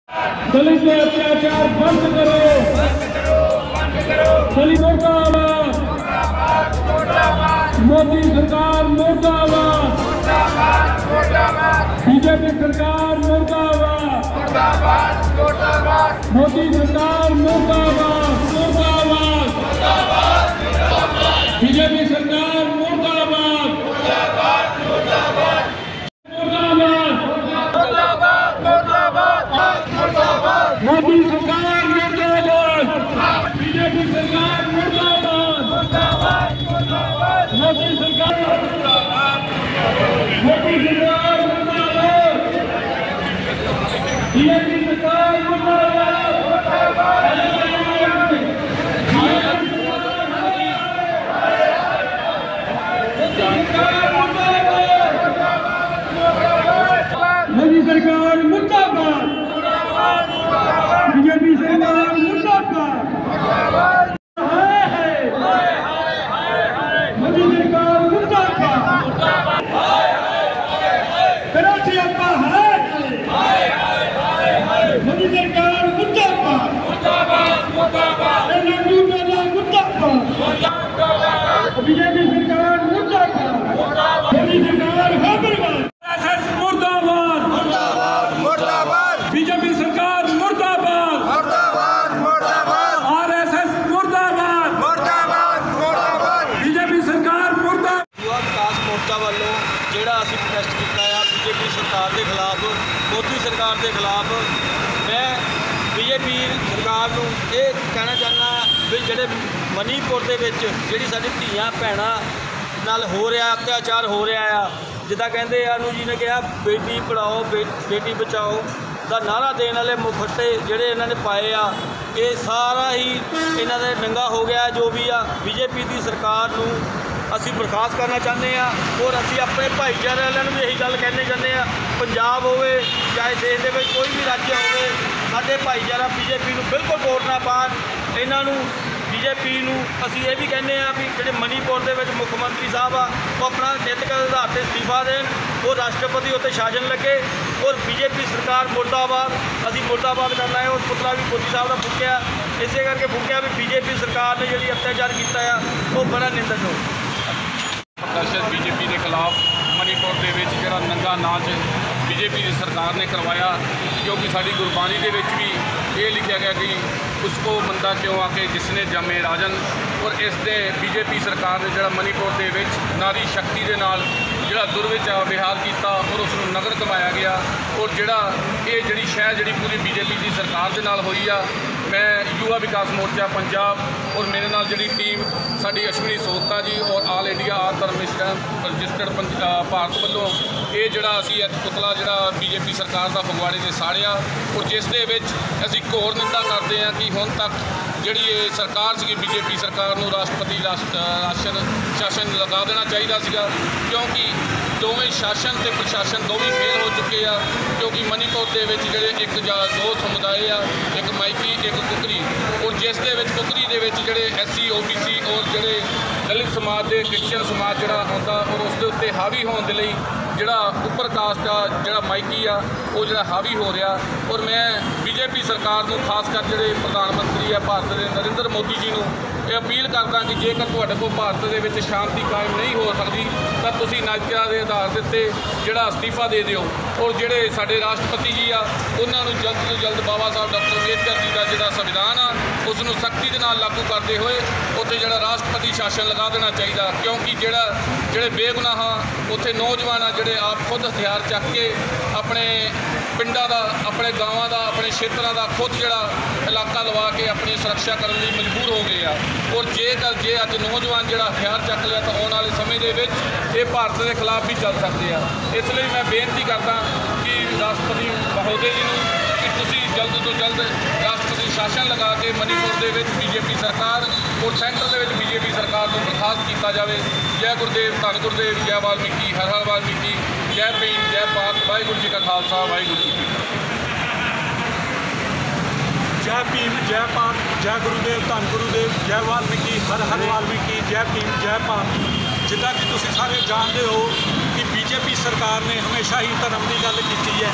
दलित के अत्याचार बंद करो, दलित मुर्दाबाद, मोदी सरकार मुर्दाबाद, बीजेपी सरकार मुर्दाबाद, मोदी सरकार मुर्दाबाद, बीजेपी सरकार मुर्दाबाद, मोदी सरकार मुर्दाबाद, बीजेपी सरकार मुर्दाबाद, मोदी सरकार मुर्दाबाद, बीजेपी सरकार मोदी सरकार मुर्दाबाद, बीजेपी सरकार मुर्दाबाद, मोदी सरकार मुर्दाबाद, कराची अब्बा है, मोदी सरकार मुर्दाबाद, लड्डू मेला मुर्दाबाद, बीजेपी सरकार मुर्दाबाद, मोदी सरकार हैदराबाद, मुर्दाबाद, बीजेपी सरकार मुर्दाबाद, आरएसएस मुर्दाबाद, बीजेपी सरकार मुर्दाबाद। युवा विकास मोर्चा वालों ਜਿਹੜਾ ਅਸੀਂ ਪ੍ਰੋਟੈਸਟ ਕੀਤਾ ਆ बीजेपी सरकार के खिलाफ, मोदी सरकार के खिलाफ, मैं बीजेपी सरकार ਨੂੰ ਇਹ ਕਹਿਣਾ ਚਾਹੁੰਦਾ ਵੀ ਜਿਹੜੇ ਮਨੀਪੁਰ ਦੇ ਵਿੱਚ ਜਿਹੜੀ ਸਾਡੀ ਧੀਆਂ ਭੈਣਾਂ ਨਾਲ ਹੋ ਰਿਹਾ ਅਤਿਆਚਾਰ ਹੋ ਰਿਹਾ ਆ, ਜਿੱਦਾਂ ਕਹਿੰਦੇ ਆ ਨੂੰ ਜੀ ਨੇ ਕਿਹਾ ਬੇਟੀ ਪੜਾਓ ਬੇਟੀ ਬਚਾਓ ਦਾ ਨਾਰਾ ਦੇਣ ਵਾਲੇ ਮੁਖੱਟੇ ਜਿਹੜੇ ਇਹਨਾਂ ਨੇ ਪਾਏ ਆ, ਇਹ ਸਾਰਾ ਹੀ ਇਹਨਾਂ ਦੇ ਨੰਗਾ ਹੋ ਗਿਆ। ਜੋ ਵੀ ਆ बीजेपी ਦੀ ਸਰਕਾਰ ਨੂੰ ਅਸੀਂ ਬਰਖਾਸਤ ਕਰਨਾ ਚਾਹੁੰਦੇ ਆ ਔਰ ਅਸੀਂ ਆਪਣੇ ਭਾਈਚਾਰੇ ਵਾਲਿਆਂ ਨੂੰ ਵੀ ਇਹੀ ਗੱਲ ਕਹਿਣੀ ਚਾਹੁੰਦੇ ਆ, ਪੰਜਾਬ ਹੋਵੇ ਚਾਹੇ ਦੇਸ਼ ਦੇ ਵਿੱਚ ਕੋਈ ਵੀ ਰਾਜ ਹੋਵੇ, ਸਾਡੇ ਭਾਈਚਾਰਾ बीजेपी ਨੂੰ ਬਿਲਕੁਲ ਵੋਟ ਨਾ ਪਾਉਣ। ਇਹਨਾਂ ਨੂੰ बीजेपी ਨੂੰ ਅਸੀਂ ਇਹ ਵੀ ਕਹਿੰਦੇ ਆ ਵੀ ਜਿਹੜੇ ਮਨੀਪੁਰ ਦੇ ਵਿੱਚ ਮੁੱਖ ਮੰਤਰੀ ਸਾਹਿਬ ਆ ਉਹ ਆਪਣਾ ਨੈਤਿਕ ਆਧਾਰ 'ਤੇ ਅਸਤੀਫਾ ਦੇਣ, ਉਹ ਰਾਸ਼ਟਰਪਤੀ ਉੱਤੇ ਸ਼ਾਸਨ ਲੱਗੇ ਔਰ बीजेपी ਸਰਕਾਰ ਮੁਰਦਾਬਾਦ। ਅਸੀਂ ਮੁਰਦਾਬਾਦ ਕਰਨਾ ਹੈ। ਉਹ ਪੁਤਲਾ ਵੀ ਮੋਦੀ ਸਾਹਿਬ ਦਾ ਫੂਕਿਆ, ਇਸੇ ਕਰਕੇ ਫੂਕਿਆ ਵੀ बीजेपी ਸਰਕਾਰ ਨੇ ਜਿਹੜੀ ਅਤਿਆਚਾਰ ਕੀਤਾ ਆ ਉਹ ਬੜਾ ਨਿੰਦਣਯੋਗ। ਪ੍ਰਦਰਸ਼ਨ बीजेपी के खिलाफ मणिपुर के जोड़ा नंगा नाच बीजेपी की सरकार ने करवाया, क्योंकि साड़ी गुरबानी के भी ये लिखा गया कि उसको मंदा क्यों आके जिसने जमे राजन। और इस दे बीजेपी सरकार ने जोड़ा मणिपुर के नारी शक्ति के नाल जोड़ा दुर्व्यवहार किया और उसको नगर कमाया गया। और जोड़ा ये जी शह जी पूरी बीजेपी की सरकार के नाल हुई आ। मैं युवा विकास मोर्चा पंजाब और मेरे नाल जी टीम साड़ी अश्विनी सोहता जी और आल इंडिया आर्थ रजिस्टर्ड भारत वालों ये जोड़ा असी पुतला जोड़ा बीजेपी सरकार का फगवाड़े से साड़िया और जिस दे विच असी घोर निंदा करते हैं कि हुण तक जी सरकार सी बीजेपी सरकार नूं राष्ट्रपति शासन लगा देना चाहिए सीगा, क्योंकि दोवें शासन ते प्रशासन दोवें फेल हो चुके हैं। क्योंकि मणिपुर के जोड़े एक दो समुदाय आ, एक माइकी एक कुकरी, और जिस दे विच कुकरी दे विच जोड़े SC OBC और जोड़े दलित समाज के क्रिश्चियन समाज जोड़ा आता और उसके उत्ते हावी होने के लिए जोड़ा उपर कास्ट आ जोड़ा माइकी आ वो जोड़ा हावी हो रहा। और मैं बीजेपी सरकार को खासकर जोड़े प्रधानमंत्री है भारत के नरेंद्र मोदी जी को ये अपील करदा कि जेकर तुहाडे कोल भारत दे विच शांति कायम नहीं हो सकती तो तुसीं नागरिकता के आधार के उत्ते जोड़ा अस्तीफा दे दिओ। और जोड़े साडे राष्ट्रपति जी आ उन्होंने जल्द तो जल्द बाबा साहब डॉक्टर अंबेडकर जी का जोड़ा संविधान आ उसनूं सख्ती के नाल लागू करते हुए उत्थे जोड़ा राष्ट्रपति शासन लगा देना चाहिए। क्योंकि जोड़े बेगुनाह उत्थे नौजवान आ जोड़े आप खुद हथियार चक के अपने पिंडा का अपने गाँव का अपने क्षेत्रों का खुद जोड़ा इलाका लवा के अपनी सुरक्षा करने लिए मजबूर हो गए हैं। और जेकर अज नौजवान जोड़ा हथियार चक लिया तो आने वाले समय के भारत के खिलाफ भी चल सकते हैं। इसलिए मैं बेनती करता कि राष्ट्रपति महोदय जी को कि तुसी जल्द तो जल्द राष्ट्रपति शासन लगा के मणिपुर के बीजेपी सरकार और सेंटर के बीजेपी सरकार को बर्खास्त किया जाए। जय गुरुदेव धन गुरुदेव, जय वाल्मीकि, हर हर वाल्मीकि, जय भीम, जय भारत, वाहिगुरू जी का खालसा, वाहिगुरू जी की जय भीम, जय भारत, जय गुरुदेव धन गुरुदेव, जय वाल्मीकि, हर हर वाल्मीकि, जय भीम, जय भारत। जिदा कि तुसीं सारे जानते हो कि बीजेपी सरकार ने हमेशा ही धर्म की गल की है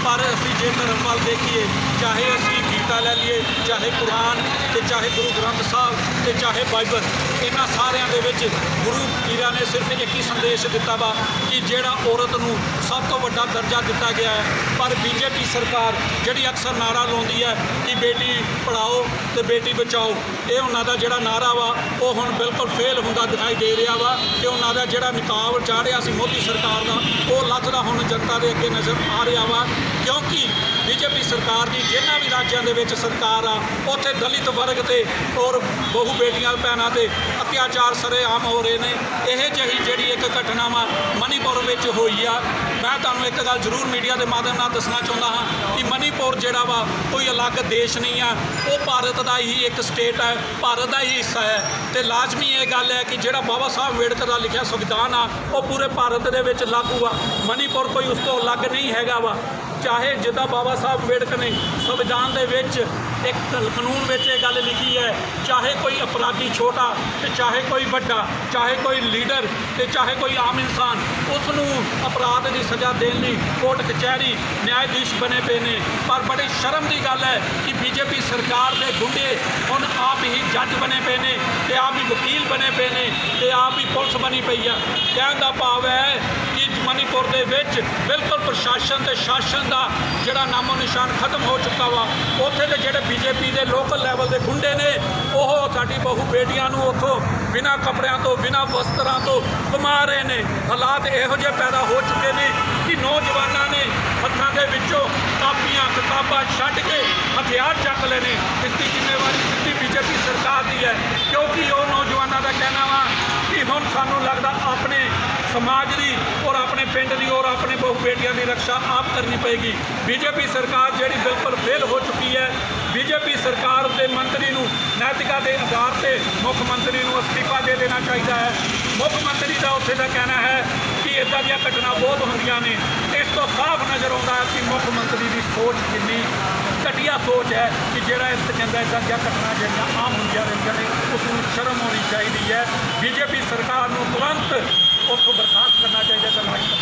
पर असी जे धर्म वाल देखिए, चाहे असी गीता लै लीए, चाहे कुरान ते चाहे गुरु ग्रंथ साहब ते चाहे बाइबल, इन्हां सारियां दे विच गुरु पीरां ने सिर्फ एक ही संदेश दिता वा कि जेड़ा औरत नूं सब तो वड्डा दर्जा दिता गया है। पर बीजेपी सरकार जिहड़ी अक्सर नारा लाउंदी है कि बेटी पढ़ाओ ते बेटी बचाओ, ये उन्हां दा जिहड़ा नारा वा वो हुण बिल्कुल फेल हुंदा दिखाई दे रहा वा कि उन्हां दा जिहड़ा निकाब चाढ़िया सी मोदी सरकार दा वो लथदा हुण जनता दे अगे नज़र आ रहा वा। क्योंकि बीजेपी सरकार की जिन्हां भी राज्यों दे विच सरकार आ उत्थे दलित वर्ग ते और बहु बेटियां भैणां ते अत्याचार सरेआम हो रहे हैं। यह जही जिहड़ी एक घटना वा मणिपुर विच होई आ, मैं तुहानूं एक गल जरूर मीडिया के माध्यम नाल दसना चाहुंदा हाँ कि मणिपुर जिहड़ा वा कोई अलग देश नहीं है, वो भारत का ही एक स्टेट है, भारत का ही हिस्सा है। तो लाजमी ये गल है कि जिहड़ा बाबा साहब अंबेडकर का लिखिया संविधान आ वो पूरे भारत दे विच लागू आ, मणिपुर कोई उस तो अलग नहीं हैगा वा। चाहे जिदा बाबा साहब अंबेडकर ने संविधान दे विच एक कानून में ये गल लिखी है, चाहे कोई अपराधी छोटा तो चाहे कोई बड़ा, चाहे कोई लीडर तो चाहे कोई आम इंसान, उसनूं अपराध की सज़ा देने लई कोर्ट कचहरी न्यायाधीश बने पे ने। पर बड़ी शर्म की गल है कि बीजेपी सरकार के गुंडे हुण आप ही जज बने पे ने ते आप ही वकील बने पे ने ते आप ही पुलिस बनी पई है। कहण दा भाव है कि मणिपुर दे विच बिल्कुल प्रशासन ते शासन का जिहड़ा नामो निशान खत्म हो चुका वा। उत्थे दे जिहड़े बीजेपी के लोकल लैवल के गुंडे ने वो साडी बहु बेटियां नूं उत्थों बिना कपड़ियां तो बिना वस्त्रां तो घुमा रहे ने। हालात इहो जिहे पैदा हो चुके हैं कि नौजवानों ने हत्थां दे विचों कापियां किताबां छड्ड के हथियार चक लेने। इसकी जिम्मेवारी सीधी बीजेपी सरकार की है, क्योंकि वो नौजवानों का कहना वा कि हुण सानूं लगदा अपने समाज की और अपने पिंड की और अपने बहु बेटियां की रक्षा आप करनी पएगी। बीजेपी सरकार जिहड़ी बिल्कुल फेल हो चुकी है। बीजेपी सरकार के मंत्री नूं नैतिकता के आधार पर मुख्यमंत्री नूं अस्तीफा दे देना चाहिए है। मुख्यमंत्री का उत्थे का कहना है कि इदां दी घटना बहुत होंदियां ने। इस तो साफ नज़र आता है कि मुख्यमंत्री की सोच कितनी घटिया सोच है कि जिहड़ा इस कहंदा इदां दी घटना जिहड़ियां आम होंदियां रहिंदियां ने, उसनूं शर्म होनी चाहिए है। बीजेपी सरकार नूं तुरंत उत्थों बर्खास्त करना चाहिए।